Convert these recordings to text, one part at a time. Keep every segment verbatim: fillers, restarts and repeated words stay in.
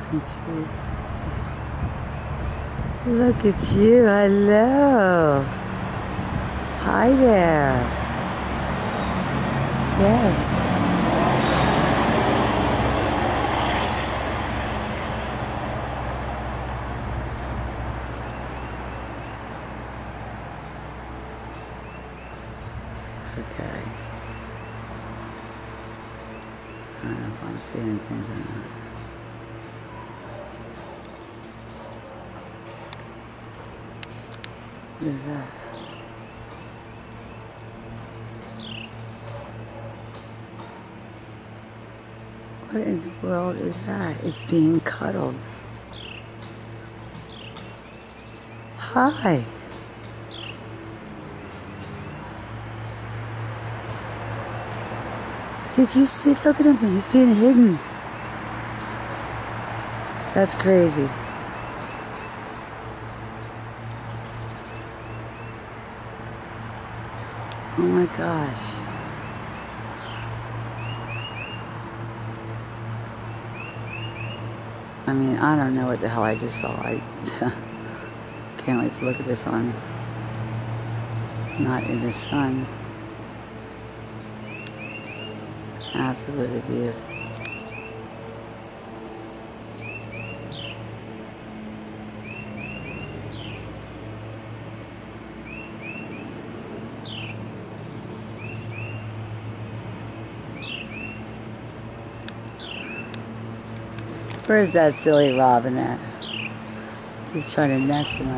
One, two, three. Look at you. Hello. Hi there. Yes. Okay. I don't know if I'm seeing things or not. What is that? What in the world is that? It's being cuddled. Hi. Did you see? Look at him. He's being hidden. That's crazy. Oh my gosh. I mean, I don't know what the hell I just saw. I can't wait to look at this on, not in the sun. Absolutely beautiful. Where's that silly robin at? He's trying to nest him.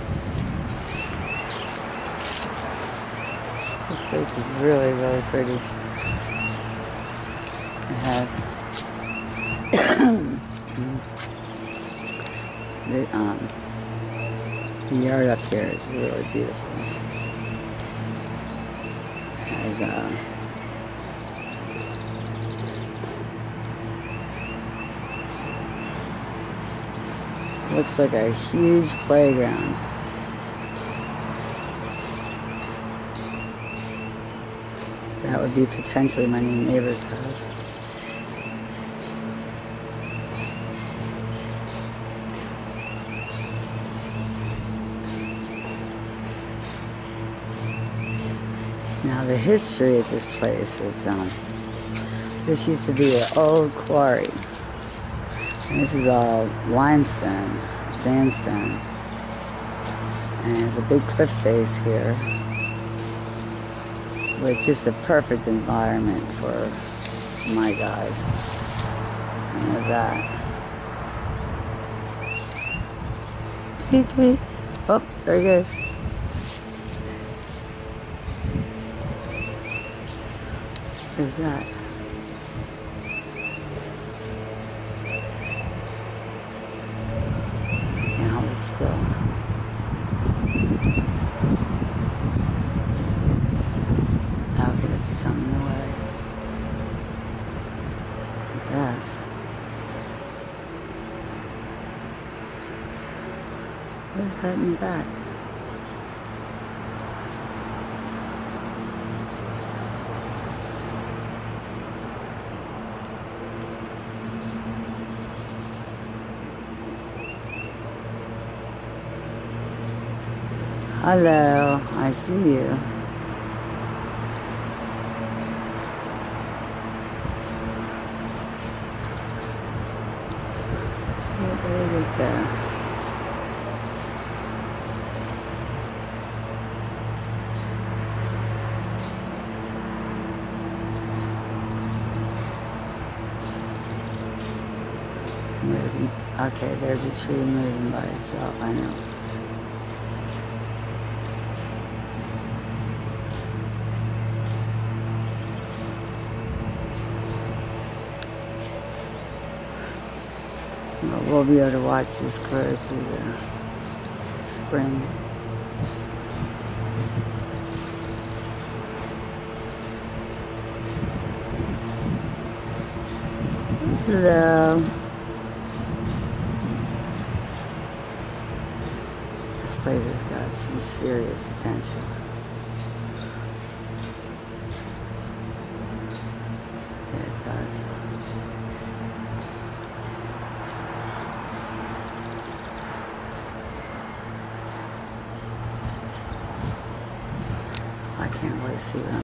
This place is really, really pretty. It has the, um, the yard up here is really beautiful. It has uh, looks like a huge playground. That would be potentially my new neighbor's house. Now the history of this place is, um, this used to be an old quarry. And this is all limestone, sandstone. And there's a big cliff face here with just a perfect environment for my guys. And with that. Tweet, tweet. Oh, there he goes. What is that? Still. Okay, that's just something in the way. I guess. What is that in the back? Hello, I see you. Let's see what there is up there. And there's, okay, there's a tree moving by itself, I know. We'll be able to watch this grow through the spring. Hello. This place has got some serious potential. Yeah, it does. can't really see what I'm